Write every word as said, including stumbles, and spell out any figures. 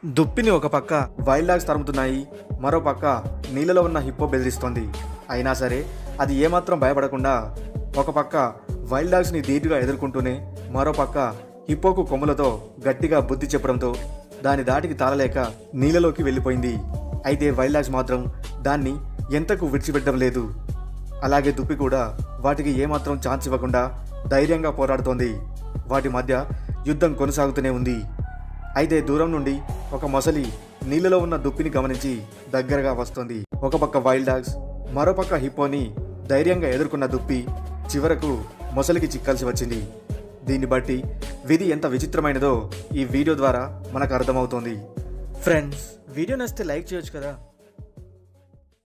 దుప్పిని ఒక పక్క wild dogs తరుముతున్నాయి, మరో పక్క నీళ్ళలో ఉన్న హిప్పో బెదిరిస్తోంది. అయినా సరే అది ఏమాత్రం భయపడకుండా ఒక పక్క వైల్డ్ డాగ్స్ని ధీటుగా ఎదుర్కొంటూనే మరో పక్క హిప్పోకు కొమ్ములతో గట్టిగా బుద్ధి చెప్పడంతో దాని దాటికి తాళలేక నీళ్ళలోకి వెళ్ళిపోయింది. అయితే వైల్డ్ డాగ్స్ మాత్రం దాన్ని ఎంతకు విడిచిపెట్టడం లేదు. అలాగే దుప్పి కూడా వాటికి ఏమాత్రం ఛాన్స్ ఇవ్వకుండా ధైర్యంగా పోరాడుతోంది. వాటి మధ్య యుద్ధం కొనసాగుతూనే ఉంది. అయితే దూరం నుండి ఒక మొసలి నీళ్ళలో ఉన్న దుప్పిని గమనించి దగ్గరగా వస్తుంది. ఒక పక్క వైల్డ్ డాగ్స్, మరోపక్క హిప్పోని ధైర్యంగా ఎదుర్కొన్న దుప్పి చివరకు మొసలికి చిక్కాల్సి వచ్చింది. దీన్ని బట్టి విధి ఎంత విచిత్రమైనదో ఈ వీడియో ద్వారా మనకు అర్థమవుతోంది. ఫ్రెండ్స్, వీడియో నచ్చితే లైక్ చేయొచ్చు కదా.